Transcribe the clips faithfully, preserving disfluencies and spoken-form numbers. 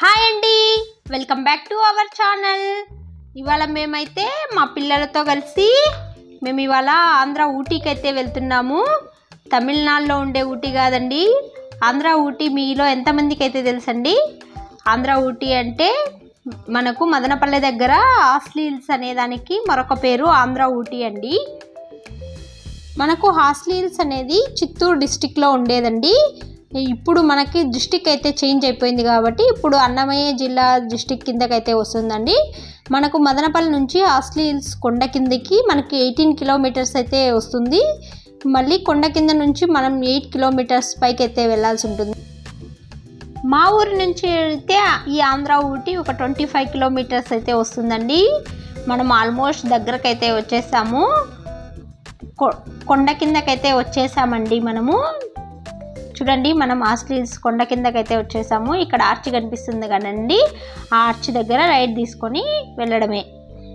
Hi అండి, welcome back to our channel. ఇవాళ మేమైతే మా పిల్లలతో కలిసి మేము ఇవాళ ఆంధ్ర ఊటీకి అయితే వెళ్తున్నాము. తమిళనాడులో ఉండే ఊటీ కాదండి, ఆంధ్ర ఊటీ. మీలో ఎంతమందికి అయితే తెలుసండి? ఆంధ్ర ఊటీ అంటే మనకు మదనపల్లె దగ్గర హార్స్లీ హిల్స్ అనే దానికి మరొక పేరు ఆంధ్ర ఊటీ అండి. మనకు హార్స్లీ హిల్స్ అనేది చిత్తూరు డిస్టిక్లో ఉండేదండి. ఇప్పుడు మనకి డిస్టిక్ అయితే చేంజ్ అయిపోయింది కాబట్టి ఇప్పుడు అన్నమయ్య జిల్లా డిస్టిక్ కిందకైతే వస్తుందండి. మనకు మదనపల్లి నుంచి హార్స్లీ హిల్స్ కొండ కిందకి మనకి ఎయిటీన్ కిలోమీటర్స్ అయితే వస్తుంది. మళ్ళీ కొండ కింద నుంచి మనం ఎయిట్ కిలోమీటర్స్ పైకి అయితే వెళ్ళాల్సి ఉంటుంది. మా ఊరి నుంచి అయితే ఈ ఆంధ్ర ఊటీ ఒక ట్వంటీ ఫైవ్ కిలోమీటర్స్ అయితే వస్తుందండి. మనం ఆల్మోస్ట్ దగ్గరకైతే వచ్చేసాము, కొండ కిందకైతే వచ్చేసామండి. మనము చూడండి, మనం హార్స్లీ హిల్స్ కొండ కిందకైతే వచ్చేసాము. ఇక్కడ ఆర్చ్ కనిపిస్తుంది కదండి, ఆ ఆర్చ్ దగ్గర రైడ్ తీసుకొని వెళ్ళడమే.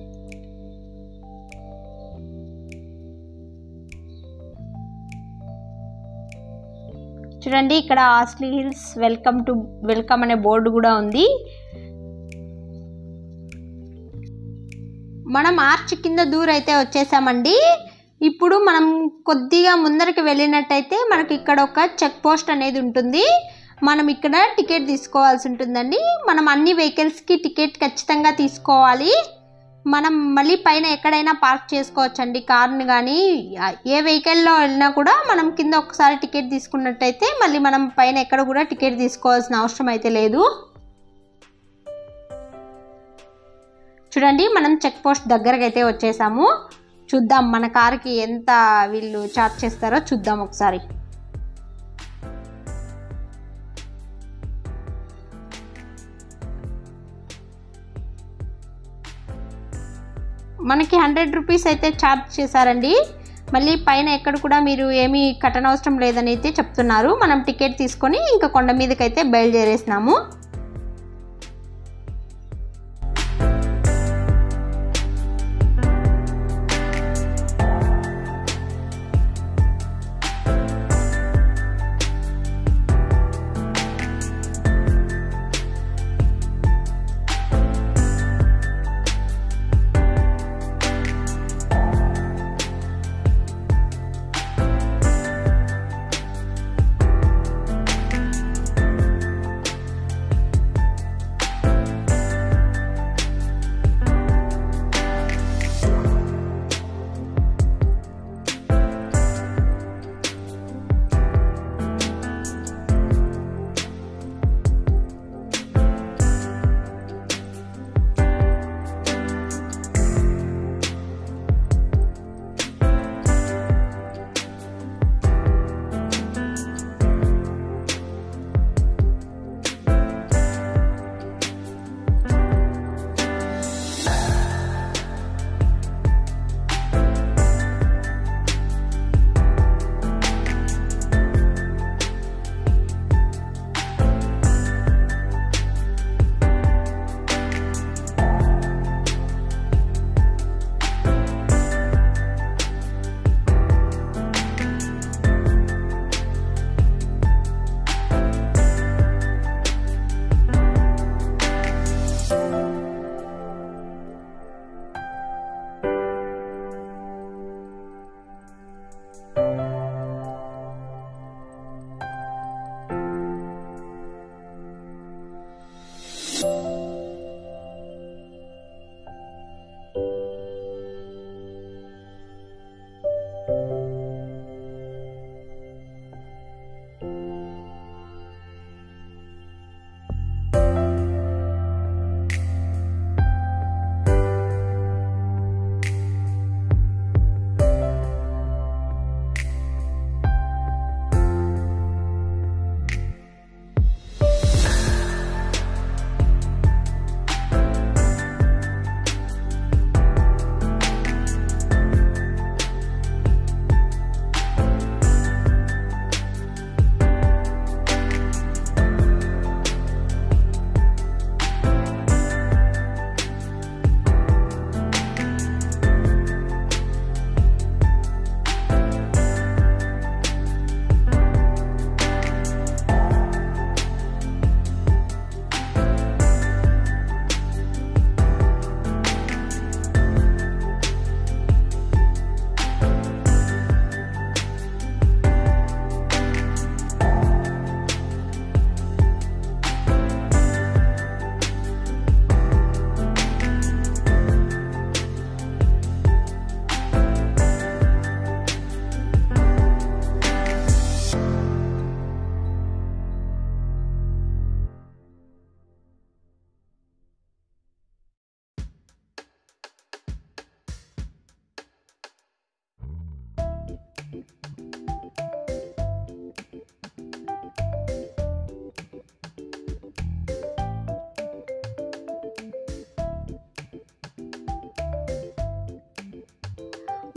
చూడండి, ఇక్కడ Horsley Hills welcome to welcome అనే బోర్డు కూడా ఉంది. మనం ఆర్చ్ కింద దూరం అయితే వచ్చేసామండి. ఇప్పుడు మనం కొద్దిగా ముందరికి వెళ్ళినట్టయితే మనకి ఇక్కడ ఒక చెక్ పోస్ట్ అనేది ఉంటుంది. మనం ఇక్కడ టికెట్ తీసుకోవాల్సి ఉంటుందండి. మనం అన్ని వెహికల్స్కి టికెట్ ఖచ్చితంగా తీసుకోవాలి. మనం మళ్ళీ పైన ఎక్కడైనా పార్క్ చేసుకోవచ్చండి కార్ని, కానీ ఏ వెహికల్లో వెళ్ళినా కూడా మనం కింద ఒకసారి టికెట్ తీసుకున్నట్టయితే మళ్ళీ మనం పైన ఎక్కడ కూడా టికెట్ తీసుకోవాల్సిన అవసరం అయితే లేదు. చూడండి, మనం చెక్ పోస్ట్ దగ్గరకు అయితే వచ్చేసాము. చూద్దాం మన కార్కి ఎంత వీళ్ళు చార్జ్ చేస్తారో చూద్దాం ఒకసారి. మనకి హండ్రెడ్ రూపీస్ అయితే ఛార్జ్ చేశారండి. మళ్ళీ పైన ఎక్కడ కూడా మీరు ఏమీ కట్టనవసరం లేదని అయితే చెప్తున్నారు. మనం టికెట్ తీసుకొని ఇంకా కొండ మీదకైతే బయలుదేరేసినాము.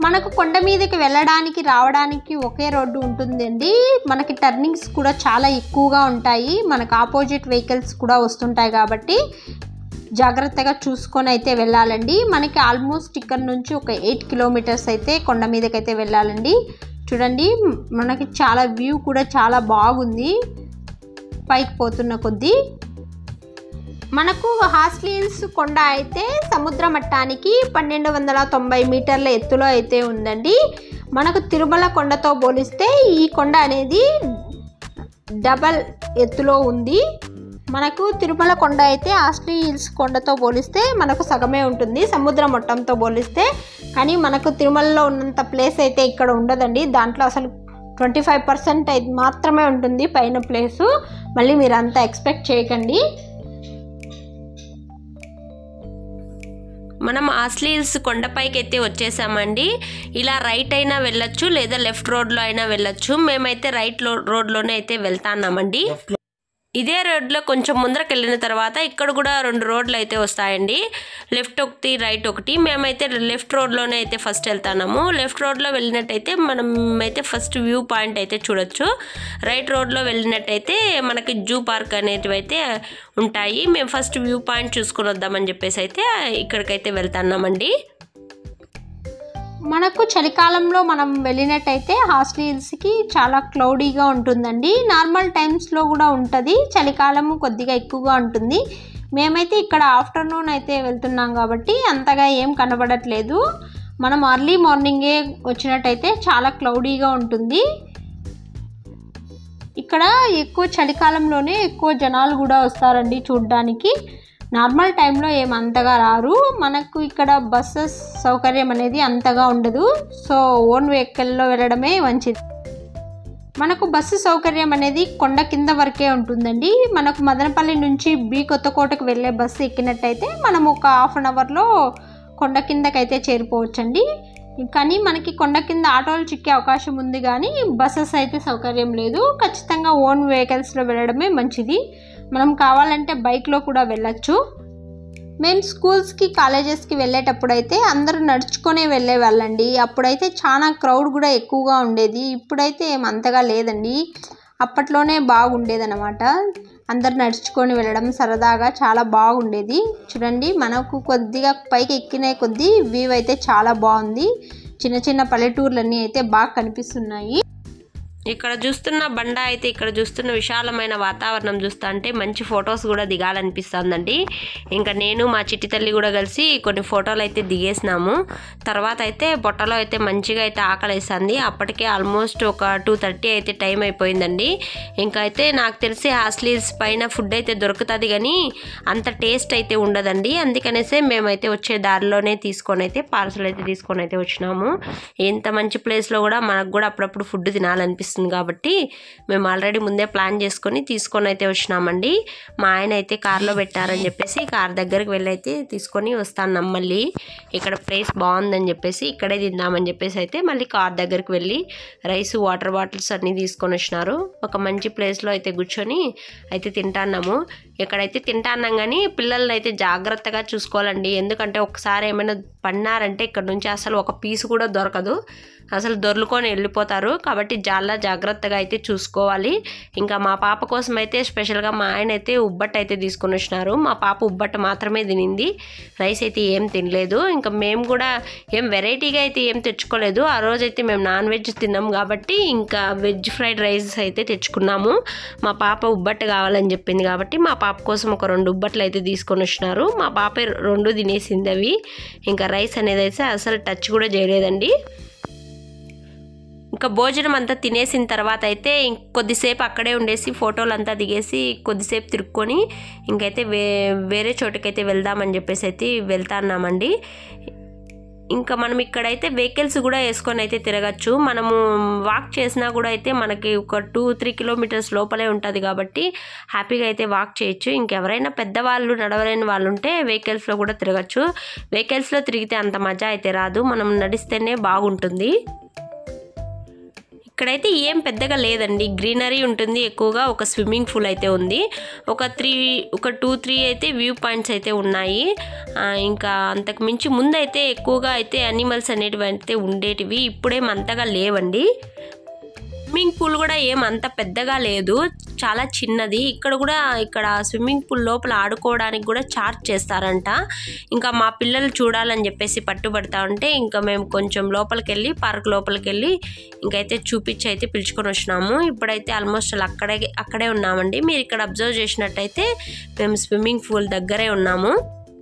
మనకు కొండ మీదకి వెళ్ళడానికి రావడానికి ఒకే రోడ్డు ఉంటుందండి. మనకి టర్నింగ్స్ కూడా చాలా ఎక్కువగా ఉంటాయి. మనకు ఆపోజిట్ వెహికల్స్ కూడా వస్తుంటాయి కాబట్టి జాగ్రత్తగా చూసుకొని అయితే వెళ్ళాలండి. మనకి ఆల్మోస్ట్ ఇక్కడ నుంచి ఒక ఎయిట్ కిలోమీటర్స్ అయితే కొండ మీదకైతే వెళ్ళాలండి. చూడండి మనకి చాలా వ్యూ కూడా చాలా బాగుంది పైకి పోతున్న కొద్దీ. మనకు హార్స్లీ హిల్స్ కొండ అయితే సముద్ర మట్టానికి పన్నెండు వందల తొంభై మీటర్ల ఎత్తులో అయితే ఉందండి. మనకు తిరుమల కొండతో పోలిస్తే ఈ కొండ అనేది డబల్ ఎత్తులో ఉంది. మనకు తిరుమల కొండ అయితే హార్స్లీ హిల్స్ కొండతో పోలిస్తే మనకు సగమే ఉంటుంది సముద్ర మట్టంతో పోలిస్తే. కానీ మనకు తిరుమలలో ఉన్నంత ప్లేస్ అయితే ఇక్కడ ఉండదండి. దాంట్లో అసలు ట్వంటీ ఫైవ్ పర్సెంట్ అయితే మాత్రమే ఉంటుంది పైన ప్లేసు. మళ్ళీ మీరు అంతా ఎక్స్పెక్ట్ చేయకండి. మనం హార్స్లీ హిల్స్ కొండపైకి అయితే వచ్చేసామండి. ఇలా రైట్ అయినా వెళ్ళొచ్చు లేదా లెఫ్ట్ రోడ్లో అయినా వెళ్ళొచ్చు. మేమైతే రైట్ రోడ్లోనే అయితే వెళ్తాన్నామండి. ఇదే రోడ్లో కొంచెం ముందరకు వెళ్ళిన తర్వాత ఇక్కడ కూడా రెండు రోడ్లు అయితే వస్తాయండి. లెఫ్ట్ ఒకటి రైట్ ఒకటి. మేమైతే లెఫ్ట్ రోడ్లోనే అయితే ఫస్ట్ వెళ్తాము. లెఫ్ట్ రోడ్లో వెళ్ళినట్టయితే మనం అయితే ఫస్ట్ వ్యూ పాయింట్ అయితే చూడొచ్చు. రైట్ రోడ్లో వెళ్ళినట్టయితే మనకి జూ పార్క్ అనేటివి అయితే ఉంటాయి. మేము ఫస్ట్ వ్యూ పాయింట్ చూసుకొని వద్దామని చెప్పేసి అయితే ఇక్కడికైతే వెళ్తున్నామండి. మనకు చలికాలంలో మనం వెళ్ళినట్టయితే హార్స్లీ హిల్స్కి చాలా క్లౌడీగా ఉంటుందండి. నార్మల్ టైమ్స్లో కూడా ఉంటుంది, చలికాలం కొద్దిగా ఎక్కువగా ఉంటుంది. మేమైతే ఇక్కడ ఆఫ్టర్నూన్ అయితే వెళ్తున్నాం కాబట్టి అంతగా ఏం కనబడట్లేదు. మనం అర్లీ మార్నింగే వచ్చినట్టయితే చాలా క్లౌడీగా ఉంటుంది. ఇక్కడ ఎక్కువ చలికాలంలోనే ఎక్కువ జనాలు కూడా వస్తారండి చూడ్డానికి. నార్మల్ టైంలో ఏమంతగా రారు. మనకు ఇక్కడ బస్సెస్ సౌకర్యం అనేది అంతగా ఉండదు. సో ఓన్ వెహికల్లో వెళ్ళడమే మంచిది. మనకు బస్సు సౌకర్యం అనేది కొండ కింద వరకే ఉంటుందండి. మనకు మదనపల్లి నుంచి బి కొత్తకోటకు వెళ్ళే బస్సు ఎక్కినట్టయితే మనం ఒక హాఫ్ అన్ అవర్లో కొండ కిందకైతే చేరిపోవచ్చండి. కానీ మనకి కొండ కింద ఆటోలు చిక్కే అవకాశం ఉంది, కానీ బస్సెస్ అయితే సౌకర్యం లేదు. ఖచ్చితంగా ఓన్ వెహికల్స్లో వెళ్ళడమే మంచిది. మనం కావాలంటే బైక్లో కూడా వెళ్ళచ్చు. మేము స్కూల్స్కి కాలేజెస్కి వెళ్ళేటప్పుడు అయితే అందరూ నడుచుకొనే వెళ్ళే వాళ్ళండి. అప్పుడైతే చాలా క్రౌడ్ కూడా ఎక్కువగా ఉండేది. ఇప్పుడైతే ఏమంతగా లేదండి. అప్పట్లోనే బాగుండేదన్నమాట. అందరు నడుచుకొని వెళ్ళడం సరదాగా చాలా బాగుండేది. చూడండి మనకు కొద్దిగా పైకి ఎక్కిన కొద్దీ వ్యూ అయితే చాలా బాగుంది. చిన్న చిన్న పల్లెటూర్లన్నీ అయితే బాగా కనిపిస్తున్నాయి. ఇక్కడ చూస్తున్న బండ అయితే ఇక్కడ చూస్తున్న విశాలమైన వాతావరణం చూస్తా అంటే మంచి ఫొటోస్ కూడా దిగాలనిపిస్తుందండి. ఇంకా నేను మా చిట్టి తల్లి కూడా కలిసి కొన్ని ఫోటోలు అయితే దిగేసినాము. తర్వాత అయితే పొట్టలో అయితే మంచిగా అయితే ఆకలేస్తుంది. అప్పటికే ఆల్మోస్ట్ ఒక టూ థర్టీ అయితే టైం అయిపోయిందండి. ఇంకా అయితే నాకు తెలిసి హార్స్లీ హిల్స్ పైన ఫుడ్ అయితే దొరుకుతుంది కానీ అంత టేస్ట్ అయితే ఉండదండి. అందుకనేసే మేమైతే వచ్చే దారిలోనే తీసుకొని అయితే పార్సల్ అయితే తీసుకొని అయితే వచ్చినాము. ఎంత మంచి ప్లేస్లో కూడా మనకు కూడా అప్పుడప్పుడు ఫుడ్ తినాలనిపిస్తుంది కాబట్టి మేము ఆల్రెడీ ముందే ప్లాన్ చేసుకొని తీసుకొని అయితే వచ్చినామండి. మా ఆయన అయితే కార్లో పెట్టారని చెప్పేసి కార్ దగ్గరికి వెళ్ళి అయితే తీసుకొని వస్తాను. మళ్ళీ ఇక్కడ ప్లేస్ బాగుందని చెప్పేసి ఇక్కడే తిందామని చెప్పేసి అయితే మళ్ళీ కార్ దగ్గరికి వెళ్ళి రైస్ వాటర్ బాటిల్స్ అన్నీ తీసుకొని వచ్చినారు. ఒక మంచి ప్లేస్లో అయితే కూర్చొని అయితే తింటాన్నాము. ఇక్కడైతే తింటాన్నాం కానీ పిల్లల్ని అయితే జాగ్రత్తగా చూసుకోవాలండి. ఎందుకంటే ఒకసారి ఏమైనా పడినారంటే ఇక్కడ నుంచి అసలు ఒక పీసు కూడా దొరకదు, అసలు దొర్లుకొని వెళ్ళిపోతారు. కాబట్టి చాలా జాగ్రత్తగా అయితే చూసుకోవాలి. ఇంకా మా పాప కోసం అయితే స్పెషల్గా మా ఆయన అయితే ఉబ్బట్టు అయితే తీసుకొని వచ్చినారు. మా పాప ఉబ్బట్టు మాత్రమే తినింది, రైస్ అయితే ఏం తినలేదు. ఇంకా మేము కూడా ఏం వెరైటీగా అయితే ఏం తెచ్చుకోలేదు. ఆ రోజు అయితే మేము నాన్ వెజ్ తిన్నాం కాబట్టి ఇంకా వెజ్ ఫ్రైడ్ రైస్ అయితే తెచ్చుకున్నాము. మా పాప ఉబ్బట్టు కావాలని చెప్పింది కాబట్టి మా పాప కోసం ఒక రెండు ఉబ్బట్లు అయితే తీసుకొని వచ్చినారు. మా పాప రెండు తినేసింది అవి. ఇంకా రైస్ అనేది అయితే అసలు టచ్ కూడా చేయలేదండి. ఇంకా భోజనం అంతా తినేసిన తర్వాత అయితే కొద్దిసేపు అక్కడే ఉండేసి ఫోటోలు అంతా దిగేసి కొద్దిసేపు తిరుక్కొని ఇంకైతే వే వేరే చోటుకైతే వెళ్దామని చెప్పేసి అయితే వెళ్తాన్నామండి. ఇంకా మనం ఇక్కడైతే వెహికల్స్ కూడా వేసుకొని అయితే తిరగచ్చు. మనము వాక్ చేసినా కూడా అయితే మనకి ఒక టూ త్రీ కిలోమీటర్స్ లోపలే ఉంటుంది కాబట్టి హ్యాపీగా అయితే వాక్ చేయొచ్చు. ఇంకెవరైనా పెద్దవాళ్ళు నడవలేని వాళ్ళు ఉంటే వెహికల్స్లో కూడా తిరగచ్చు. వెహికల్స్లో తిరిగితే అంత మజా అయితే రాదు, మనం నడిస్తేనే బాగుంటుంది. ఇక్కడైతే ఏం పెద్దగా లేదండి, గ్రీనరీ ఉంటుంది ఎక్కువగా. ఒక స్విమ్మింగ్ పూల్ అయితే ఉంది, ఒక త్రీ ఒక టూ త్రీ అయితే వ్యూ పాయింట్స్ అయితే ఉన్నాయి. ఇంకా అంతకు మించి ముందైతే ఎక్కువగా అయితే యానిమల్స్ అనేటివి అయితే ఉండేటివి, ఇప్పుడేం అంతగా లేవండి. స్విమ్మింగ్ పూల్ కూడా ఏం అంత పెద్దగా లేదు, చాలా చిన్నది. ఇక్కడ కూడా ఇక్కడ స్విమ్మింగ్ పూల్ లోపల ఆడుకోవడానికి కూడా చార్జ్ చేస్తారంట. ఇంకా మా పిల్లలు చూడాలని చెప్పేసి పట్టుబడతా ఉంటే ఇంకా మేము కొంచెం లోపలికి వెళ్ళి పార్క్ లోపలికి వెళ్ళి ఇంకైతే చూపించి అయితే పిలుచుకొని వచ్చినాము. ఇప్పుడైతే ఆల్మోస్ట్ అక్కడే అక్కడే ఉన్నామండి. మీరు ఇక్కడ అబ్జర్వ్ చేసినట్టయితే మేము స్విమ్మింగ్ పూల్ దగ్గరే ఉన్నాము.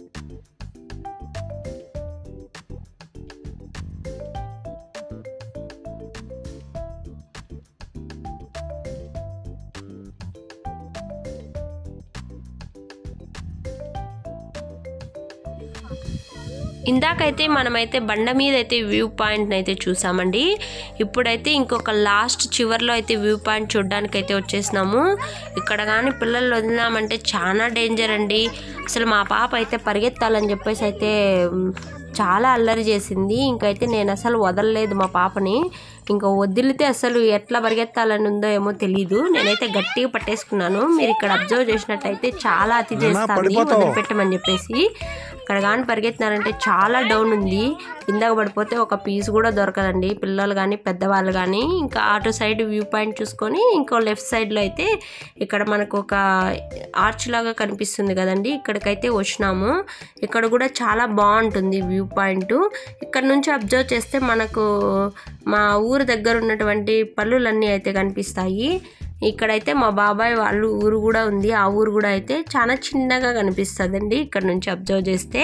ఇందాకైతే మనమైతే బండ మీద అయితే వ్యూ పాయింట్ అయితే చూసామండి. ఇప్పుడైతే ఇంకొక లాస్ట్ చివర్లో అయితే వ్యూ పాయింట్ చూడడానికి అయితే వచ్చేసినాము. ఇక్కడ కానీ పిల్లలు వదిలినామంటే చాలా డేంజర్ అండి. అసలు మా పాప అయితే పరిగెత్తాలని చెప్పేసి అయితే చాలా అల్లరి చేసింది. ఇంకైతే నేను అసలు వదలలేదు మా పాపని. ఇంకా వదిలితే అసలు ఎట్లా పరిగెత్తాలని ఉందో ఏమో తెలీదు. నేనైతే గట్టిగా పట్టేసుకున్నాను. మీరు ఇక్కడ అబ్జర్వ్ చేసినట్టయితే చాలా అతి చేస్తాను వదిలిపెట్టమని చెప్పేసి. అక్కడ కానీ పరిగెత్తినారంటే చాలా డౌన్ ఉంది, కిందకు పడిపోతే ఒక పీస్ కూడా దొరకదండి, పిల్లలు కానీ పెద్దవాళ్ళు కానీ. ఇంకా అటు సైడ్ వ్యూ పాయింట్ చూసుకొని ఇంకో లెఫ్ట్ సైడ్లో అయితే ఇక్కడ మనకు ఒక ఆర్చ్ లాగా కనిపిస్తుంది కదండి, ఇక్కడికైతే వచ్చినాము. ఇక్కడ కూడా చాలా బాగుంటుంది వ్యూ పాయింట్. ఇక్కడ నుంచి అబ్జర్వ్ చేస్తే మనకు మా ఊరు దగ్గర ఉన్నటువంటి పళ్ళులన్నీ అయితే కనిపిస్తాయి. ఇక్కడైతే మా బాబాయ్ వాళ్ళు ఊరు కూడా ఉంది, ఆ ఊరు కూడా అయితే చాలా చిన్నగా కనిపిస్తుందండి ఇక్కడ నుంచి అబ్జర్వ్ చేస్తే.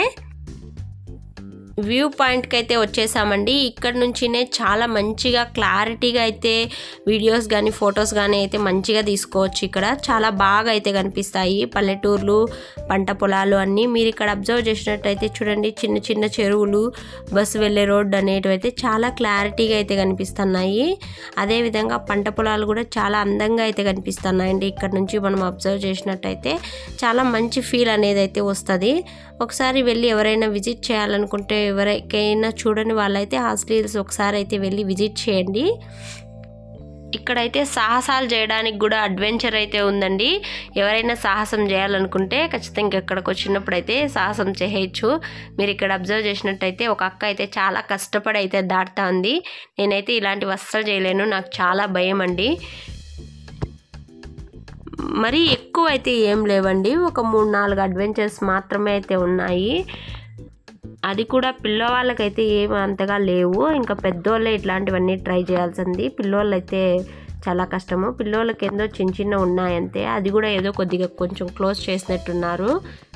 వ్యూ పాయింట్కి అయితే వచ్చేసామండి. ఇక్కడ నుంచినే చాలా మంచిగా క్లారిటీగా అయితే వీడియోస్ కానీ ఫొటోస్ కానీ అయితే మంచిగా తీసుకోవచ్చు. ఇక్కడ చాలా బాగా అయితే కనిపిస్తాయి పల్లెటూర్లు, పంట పొలాలు అన్నీ. మీరు ఇక్కడ అబ్జర్వ్ చేసినట్టయితే చూడండి, చిన్న చిన్న చెరువులు, బస్సు వెళ్ళే రోడ్డు అనేటివి అయితే చాలా క్లారిటీగా అయితే కనిపిస్తున్నాయి. అదేవిధంగా పంట పొలాలు కూడా చాలా అందంగా అయితే కనిపిస్తున్నాయండి. ఇక్కడ నుంచి మనం అబ్జర్వ్ చేసినట్టయితే చాలా మంచి ఫీల్ అనేది అయితే వస్తుంది. ఒకసారి వెళ్ళి ఎవరైనా విజిట్ చేయాలనుకుంటే, ఎవరికైనా చూడని వాళ్ళైతే హార్స్లీ హిల్స్ ఒకసారి అయితే వెళ్ళి విజిట్ చేయండి. ఇక్కడైతే సాహసాలు చేయడానికి కూడా అడ్వెంచర్ అయితే ఉందండి. ఎవరైనా సాహసం చేయాలనుకుంటే ఖచ్చితంగా ఇక్కడికి వచ్చినప్పుడు అయితే సాహసం చేయొచ్చు. మీరు ఇక్కడ అబ్జర్వ్ చేసినట్టయితే ఒక అక్క అయితే చాలా కష్టపడి అయితే దాటుతా ఉంది. నేనైతే ఇలాంటివి అస్సలు చేయలేను, నాకు చాలా భయం అండి. మరీ ఎక్కువ అయితే ఏం లేవండి, ఒక మూడు నాలుగు అడ్వెంచర్స్ మాత్రమే అయితే ఉన్నాయి. అది కూడా పిల్లవాళ్ళకైతే ఏమి అంతగా లేవు. ఇంకా పెద్దోళ్ళే ఇట్లాంటివన్నీ ట్రై చేయాల్సింది. పిల్లోళ్ళు అయితే చాలా కష్టము. పిల్లోళ్ళకి ఏదో చిన్న చిన్న ఉన్నాయంతే, అది కూడా ఏదో కొద్దిగా కొంచెం క్లోజ్ చేసినట్టున్నారు.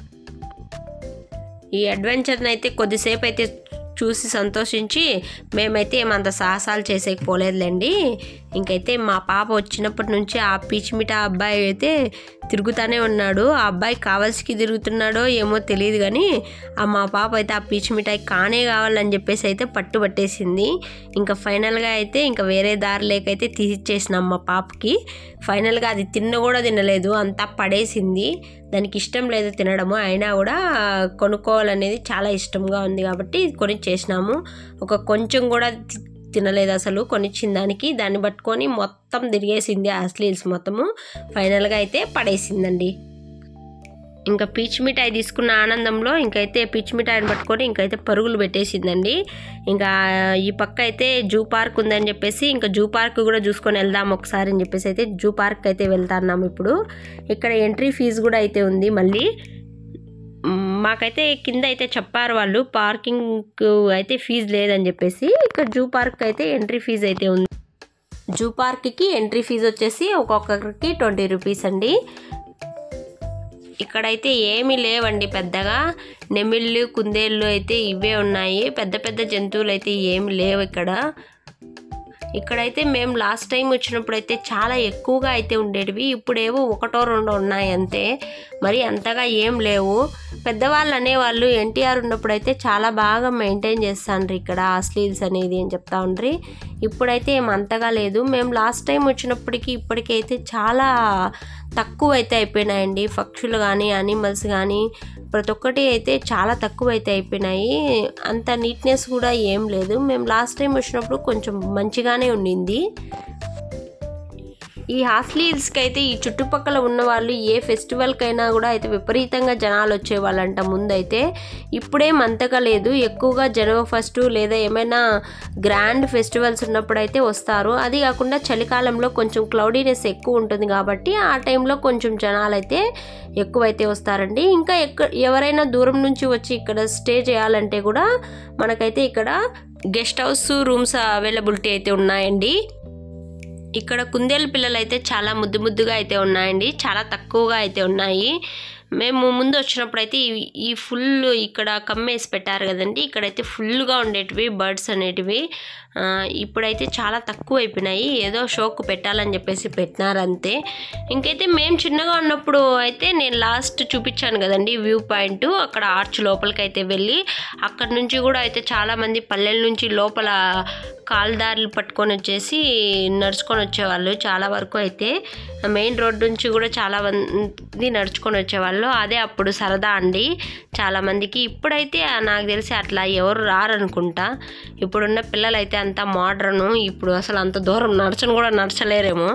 ఈ అడ్వెంచర్ని అయితే కొద్దిసేపు అయితే చూసి సంతోషించి మేమైతే ఏమంత సాహసాలు చేసేకపోలేదులేండి. ఇంకైతే మా పాప వచ్చినప్పటి నుంచి ఆ పీచిమిఠా అబ్బాయి అయితే తిరుగుతూనే ఉన్నాడు. ఆ అబ్బాయి కావాల్సికి తిరుగుతున్నాడో ఏమో తెలియదు కానీ ఆ మా పాప అయితే ఆ పీచిమిఠాయి కానే కావాలని చెప్పేసి అయితే పట్టుబట్టేసింది. ఇంకా ఫైనల్గా అయితే ఇంకా వేరే దారి లేకైతే తీసిచ్చేసినాం మా పాపకి. ఫైనల్గా అది తిన్న కూడా తినలేదు, అంతా పడేసింది. దానికి ఇష్టం లేదు తినడము, అయినా కూడా కొనుక్కోవాలనేది చాలా ఇష్టంగా ఉంది కాబట్టి కొనిచ్చేసినాము. ఒక కొంచెం కూడా తినలేదు అసలు కొనిచ్చిన దానికి. దాన్ని పట్టుకొని మొత్తం తిరిగేసింది హార్స్లీ హిల్స్ మొత్తము. ఫైనల్గా అయితే పడేసిందండి. ఇంకా పీచ్ మిఠాయి తీసుకున్న ఆనందంలో ఇంకైతే పీచ్ మిఠాయిని పట్టుకొని ఇంకైతే పరుగులు పెట్టేసిందండి. ఇంకా ఈ పక్క అయితే జూ పార్క్ ఉందని చెప్పేసి ఇంకా జూ పార్క్ కూడా చూసుకొని వెళ్దాం ఒకసారి అని చెప్పేసి అయితే జూ పార్క్ అయితే వెళ్తున్నాము ఇప్పుడు. ఇక్కడ ఎంట్రీ ఫీజు కూడా అయితే ఉంది. మళ్ళీ మాకైతే కింద అయితే చెప్పారు వాళ్ళు, పార్కింగ్ అయితే ఫీజు లేదని చెప్పేసి. ఇక్కడ జూ పార్క్ అయితే ఎంట్రీ ఫీజు అయితే ఉంది. జూ పార్క్కి ఎంట్రీ ఫీజు వచ్చేసి ఒక్కొక్కరికి ట్వంటీ రూపీస్ అండి. ఇక్కడైతే ఏమీ లేవండి పెద్దగా, నెమిళ్ళు కుందేళ్ళు అయితే ఇవే ఉన్నాయి, పెద్ద పెద్ద జంతువులు అయితే ఏమి లేవు ఇక్కడ. ఇక్కడైతే మేము లాస్ట్ టైం వచ్చినప్పుడు అయితే చాలా ఎక్కువగా అయితే ఉండేటివి, ఇప్పుడేవో ఒకటో రెండో ఉన్నాయి అంతే, మరి అంతగా ఏం లేవు. పెద్దవాళ్ళు అనేవాళ్ళు ఎన్టీఆర్ ఉన్నప్పుడు అయితే చాలా బాగా మెయింటైన్ చేస్తాండ్రి ఇక్కడ హార్స్లీ హిల్స్ అనేది అని చెప్తా ఉండ్రి. ఇప్పుడైతే ఏం అంతగా లేదు. మేము లాస్ట్ టైం వచ్చినప్పటికీ ఇప్పటికైతే చాలా తక్కువ అయితే అయిపోయినాయండి. పక్షులు కానీ యానిమల్స్ కానీ ప్రతి ఒక్కటి అయితే చాలా తక్కువ అయితే అయిపోయినాయి. అంత నీట్నెస్ కూడా ఏం లేదు. మేము లాస్ట్ టైం వచ్చినప్పుడు కొంచెం మంచిగానే ఉండింది. ఈ హార్స్లీ హిల్స్కి అయితే ఈ చుట్టుపక్కల ఉన్న వాళ్ళు ఏ ఫెస్టివల్కైనా కూడా అయితే విపరీతంగా జనాలు వచ్చేవాళ్ళంట ముందైతే. ఇప్పుడేం అంతగా లేదు, ఎక్కువగా జనవరి ఫస్ట్ లేదా ఏమైనా గ్రాండ్ ఫెస్టివల్స్ ఉన్నప్పుడు అయితే వస్తారు. అది కాకుండా చలికాలంలో కొంచెం క్లౌడీనెస్ ఎక్కువ ఉంటుంది కాబట్టి ఆ టైంలో కొంచెం జనాలు అయితే ఎక్కువైతే వస్తారండి. ఇంకా ఎక్క ఎవరైనా దూరం నుంచి వచ్చి ఇక్కడ స్టే చేయాలంటే కూడా మనకైతే ఇక్కడ గెస్ట్ హౌస్ రూమ్స్ అవైలబిలిటీ అయితే ఉన్నాయండి. ఇక్కడ కుందేలు పిల్లలు అయితే చాలా ముద్దు ముద్దుగా అయితే ఉన్నాయండి, చాలా తక్కువగా అయితే ఉన్నాయి. మేము ముందు వచ్చినప్పుడు అయితే ఈ ఫుల్ ఇక్కడ కమ్మేసి పెట్టారు కదండి, ఇక్కడైతే ఫుల్గా ఉండేటివి బర్డ్స్ అనేటివి. ఇప్పుడైతే చాలా తక్కువ అయిపోయినాయి, ఏదో షోకు పెట్టాలని చెప్పేసి పెట్టినారు అంతే. ఇంకైతే మేము చిన్నగా ఉన్నప్పుడు అయితే నేను లాస్ట్ చూపించాను కదండి వ్యూ పాయింట్, అక్కడ ఆర్చ్ లోపలికి అయితే వెళ్ళి అక్కడ నుంచి కూడా అయితే చాలామంది పల్లెల నుంచి లోపల కాల్దారులు పట్టుకొని వచ్చేసి నడుచుకొని వచ్చేవాళ్ళు. చాలా వరకు అయితే మెయిన్ రోడ్ నుంచి కూడా చాలా మంది నడుచుకొని వచ్చేవాళ్ళు. అదే అప్పుడు సరదా అండి చాలామందికి. ఇప్పుడైతే నాకు తెలిసి అట్లా ఎవరు రారనుకుంటా. ఇప్పుడున్న పిల్లలు అయితే అంతా మోడ్రను, ఇప్పుడు అసలు అంత దూరం నడచను కూడా నడచలేరేమో.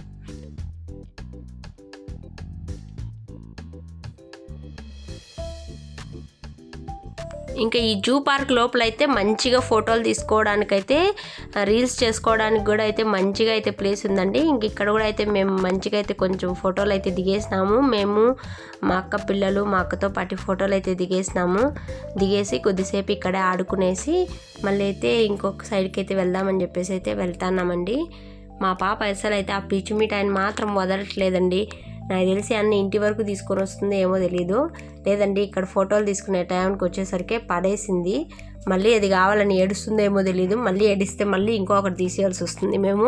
ఇంకా ఈ జూ పార్క్ లోపల అయితే మంచిగా ఫోటోలు తీసుకోవడానికైతే రీల్స్ చేసుకోవడానికి కూడా అయితే మంచిగా అయితే ప్లేస్ ఉందండి. ఇంక ఇక్కడ కూడా అయితే మేము మంచిగా అయితే కొంచెం ఫోటోలు అయితే దిగేసినాము. మేము మా అక్క పిల్లలు మా అక్కతో పాటు ఫోటోలు అయితే దిగేసినాము. దిగేసి కొద్దిసేపు ఇక్కడే ఆడుకునేసి మళ్ళీ అయితే ఇంకొక సైడ్కి అయితే వెళ్దామని చెప్పేసి అయితే వెళ్తున్నామండి. మా పాప అసలు అయితే ఆ పీచు మిఠాయిని మాత్రం వదలట్లేదండి. నాకు తెలిసి అన్ని ఇంటి వరకు తీసుకొని వస్తుంది ఏమో తెలీదు. లేదండి ఇక్కడ ఫోటోలు తీసుకునే టైంకి వచ్చేసరికి పడేసింది. మళ్ళీ అది కావాలని ఏడుస్తుందేమో తెలీదు. మళ్ళీ ఏడిస్తే మళ్ళీ ఇంకొకటి తీసేయాల్సి వస్తుంది మేము.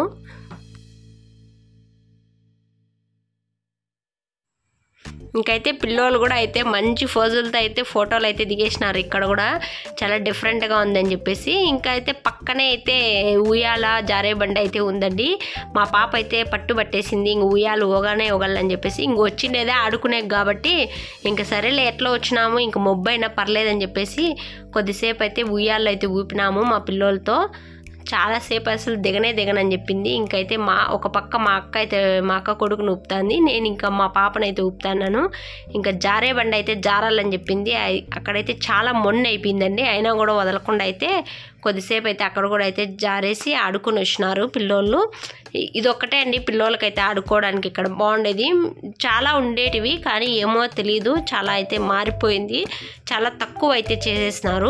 ఇంకైతే పిల్లోళ్ళు కూడా అయితే మంచి ఫోజులతో అయితే ఫోటోలు అయితే దిగేసినారు. ఇక్కడ కూడా చాలా డిఫరెంట్గా ఉందని చెప్పేసి. ఇంకా అయితే పక్కనే అయితే ఉయ్యాల జారే బండి అయితే ఉందండి. మా పాప అయితే పట్టు పట్టేసింది, ఇంక ఉయ్యాలు ఊగానే ఊగాలని చెప్పేసి. ఇంక వచ్చిండేదే ఆడుకునే కాబట్టి ఇంక సరేలే ఎట్లా వచ్చినాము ఇంక మొబ్బైనా పర్లేదని చెప్పేసి కొద్దిసేపు అయితే ఉయ్యాలు అయితే ఊపినాము మా పిల్లోలతో. చాలాసేపు అసలు దిగనే దిగనని చెప్పింది. ఇంకైతే మా ఒక పక్క మా అక్క అయితే మా అక్క కొడుకుని ఊపుతుంది, నేను ఇంకా మా పాపనైతే ఊపుతాను. ఇంకా జారే బండి అయితే జారాలని చెప్పింది. అక్కడైతే చాలా మొన్న అయిపోయిందండి, అయినా కూడా వదలకుండా అయితే కొద్దిసేపు అయితే అక్కడ కూడా అయితే జారేసి ఆడుకొని వచ్చినారు పిల్లోళ్ళు. ఇదొక్కటే అండి పిల్లోళ్ళకైతే ఆడుకోవడానికి ఇక్కడ బాగుండేది. చాలా ఉండేటివి కానీ ఏమో తెలీదు, చాలా అయితే మారిపోయింది, చాలా తక్కువ అయితే చేసేసినారు.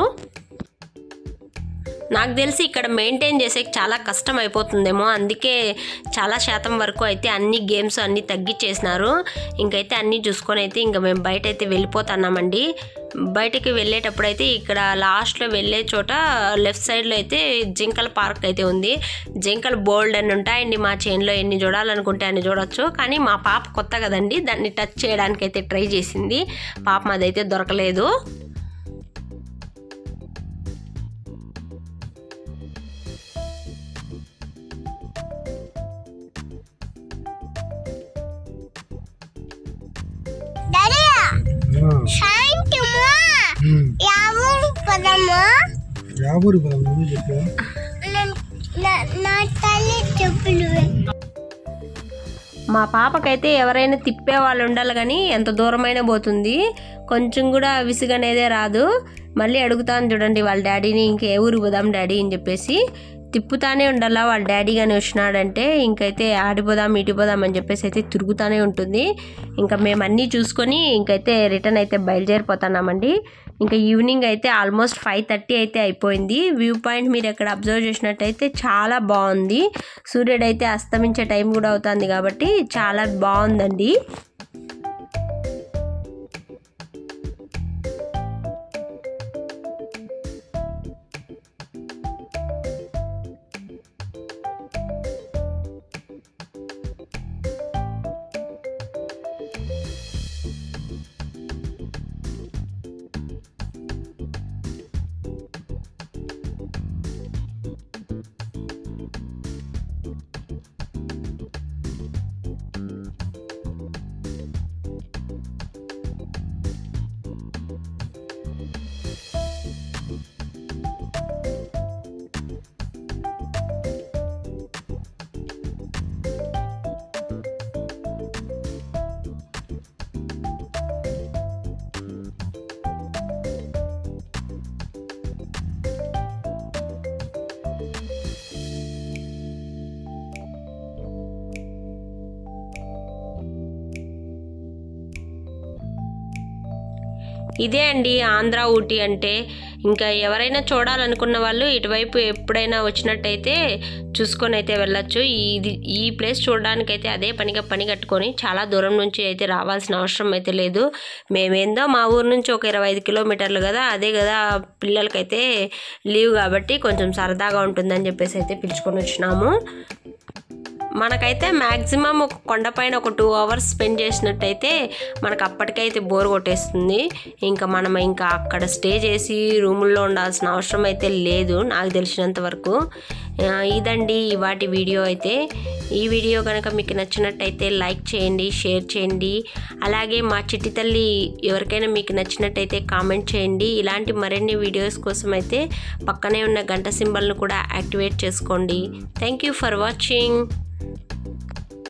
నాకు తెలిసి ఇక్కడ మెయింటైన్ చేసేకి చాలా కష్టం అయిపోతుందేమో, అందుకే చాలా శాతం వరకు అయితే అన్ని గేమ్స్ అన్నీ తగ్గించేసినారు. ఇంకైతే అన్నీ చూసుకొని అయితే ఇంకా మేము బయట అయితే వెళ్ళిపోతున్నామండి. బయటికి వెళ్ళేటప్పుడు అయితే ఇక్కడ లాస్ట్లో వెళ్ళే చోట లెఫ్ట్ సైడ్లో అయితే జింకల పార్క్ అయితే ఉంది. జింకలు బోల్డ్ అని ఉంటాయండి, మా చైన్లో ఎన్ని చూడాలనుకుంటే అన్ని చూడొచ్చు. కానీ మా పాప కొత్త కదండి, దాన్ని టచ్ చేయడానికి అయితే ట్రై చేసింది, పాప మాదైతే దొరకలేదు. మా పాపకైతే ఎవరైనా తిప్పే వాళ్ళు ఉండాలి కానీ ఎంత దూరమైనా పోతుంది, కొంచెం కూడా విసుగనేదే రాదు. మళ్ళీ అడుగుతాను చూడండి వాళ్ళ డాడీని, ఇంకే ఊరు పోదాం డాడీ అని చెప్పేసి తిప్పుతానే ఉండాలా. వాళ్ళ డాడీ కానీ వచ్చినాడంటే ఇంకైతే ఆడిపోదాం ఇటుపోదాం అని చెప్పేసి అయితే తిరుగుతూనే ఉంటుంది. ఇంకా మేము అన్నీ చూసుకొని ఇంకైతే రిటర్న్ అయితే బయలుదేరిపోతున్నామండి. ఇంకా ఈవినింగ్ అయితే ఆల్మోస్ట్ ఫైవ్ థర్టీ అయితే అయిపోయింది. వ్యూ పాయింట్ మీరు ఎక్కడ అబ్జర్వ్ చేసినట్టయితే చాలా బాగుంది. సూర్యుడు అయితే అస్తమించే టైం కూడా అవుతుంది కాబట్టి చాలా బాగుందండి. ఇదే అండి ఆంధ్ర ఊటీ అంటే. ఇంకా ఎవరైనా చూడాలనుకున్న వాళ్ళు ఇటువైపు ఎప్పుడైనా వచ్చినట్టయితే చూసుకొని అయితే వెళ్ళొచ్చు. ఇది ఈ ప్లేస్ చూడడానికైతే అదే పనిగా పని కట్టుకొని చాలా దూరం నుంచి అయితే రావాల్సిన అవసరం అయితే లేదు. మేమేందో మా ఊరు నుంచి ఒక ఇరవై ఐదు కిలోమీటర్లు కదా, అదే కదా పిల్లలకైతే లీవ్ కాబట్టి కొంచెం సరదాగా ఉంటుందని చెప్పేసి అయితే పిలుచుకొని వచ్చినాము. మనకైతే మ్యాక్సిమం ఒక కొండపైన ఒక టూ అవర్స్ స్పెండ్ చేసినట్టయితే మనకు అప్పటికైతే బోర్ కొట్టేస్తుంది. ఇంకా మనం ఇంకా అక్కడ స్టే చేసి రూముల్లో ఉండాల్సిన అవసరం అయితే లేదు నాకు తెలిసినంత వరకు. ఇదండి ఇవాటి వీడియో అయితే. ఈ వీడియో కనుక మీకు నచ్చినట్టయితే లైక్ చేయండి, షేర్ చేయండి. అలాగే మా చిట్టి తల్లి ఎవరికైనా మీకు నచ్చినట్టయితే కామెంట్ చేయండి. ఇలాంటి మరిన్ని వీడియోస్ కోసం అయితే పక్కనే ఉన్న గంట సింబల్ను కూడా యాక్టివేట్ చేసుకోండి. Thank you for watching.